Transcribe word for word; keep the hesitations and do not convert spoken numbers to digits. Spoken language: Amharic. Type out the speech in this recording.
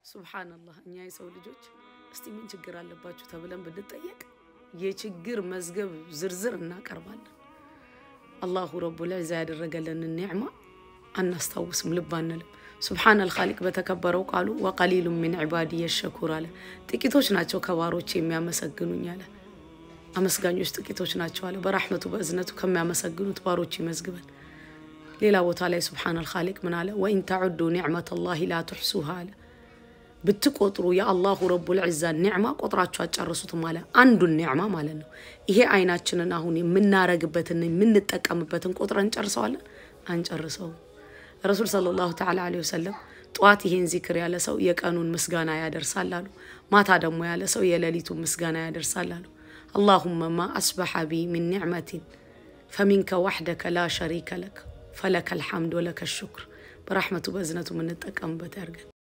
سبحان الله እኛ የሰው ልጆች እስቲ ምን ችግር አለባችሁ ተብለን ብንጠየቅ የችግር መዝገብ ዝርዝር እናቀርባለን አላሁ ረቡል ዒዛ ያደረገልን ኒዕማ አናስታውስም ልብ አንልም سبحان الخالق በተከበረው ቃሉ وقليل من عبادي الشكور አለ ጥቂቶች ናቸው ከባሮች የሚያመሰግኑኝ አለ አመስጋኞች ጥቂቶች ናቸው አለ በረህመቱ በእዝነቱ ከሚያመሰግኑት ባሮች ይመዝግበን ሌላ ቦታ ላይ سبحان الخالق ምን አለ وان تعدوا نعمه الله لا تحصوها አለ ብትቆጥሩ የአላሁ ረቡል ዒዛ ኒዕማ ቆጥራችሁ አጨርሱት ማለት አንዱ ኒዕማ ማለት ነው ይሄ አይናችንን አሁን የምናረግበትን የምንጠቀምበትን ቆጥረን ጨርሰዋለን አንጨርሰው ረሱል ሰለላሁ ተዓላ ዐለይሂ ወሰለም ጧት ይሄን ዚክር ያለ ሰው የቀኑን ምስጋና ያደርሳል አሉ ማታ ደግሞ ያለ ሰው የሌሊቱን ምስጋና ያደርሳል አሉ اللهم ما اصبح بي من نعمه فمنك وحدك لا شريك لك فلك الحمد ولك الشكر برحمته بزنته من نتقمبت ያርገን